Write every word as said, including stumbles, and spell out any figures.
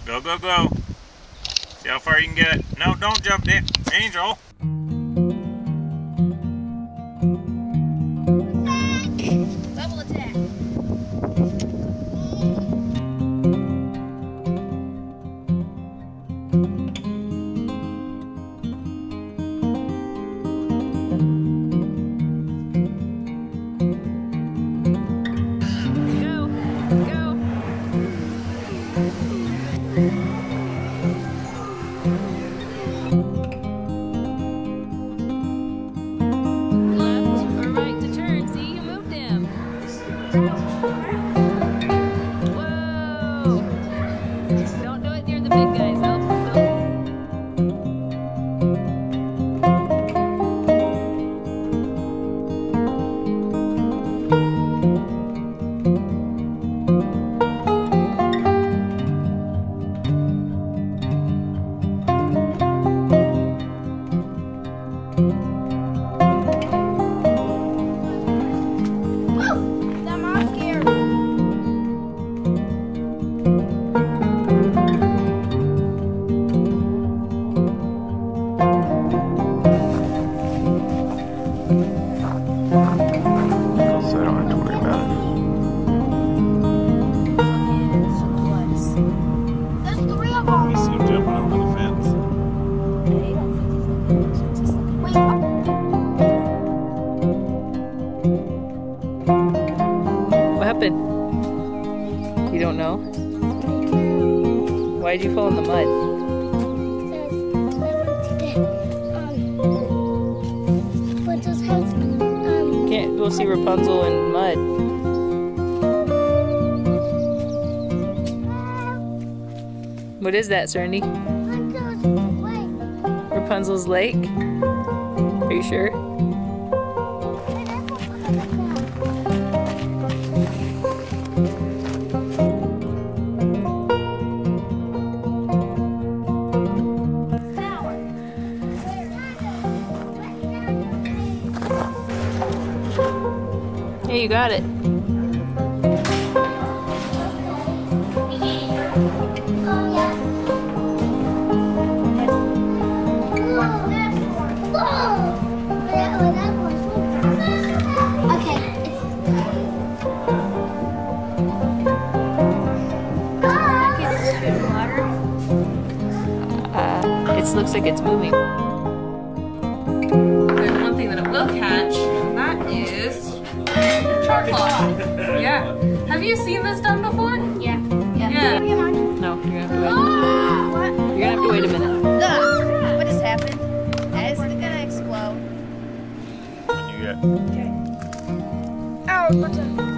Go, go, go. See how far you can get. No, don't jump, Dan. Angel. Double attack. You don't know? Why did you fall in the mud? Can't go see Rapunzel in mud. What is that, Cerny? Rapunzel's lake. Are you sure? Hey, you got it. Uh, it looks like it's moving. There's one thing that it will catch, and that is charcoal. Yeah. Have you seen this done before? Yeah. Yeah. Yeah. No, you're gonna have to wait. You're gonna have to wait a minute. Ugh. What just happened? That is gonna explode. What you got? Okay. Oh, what's up?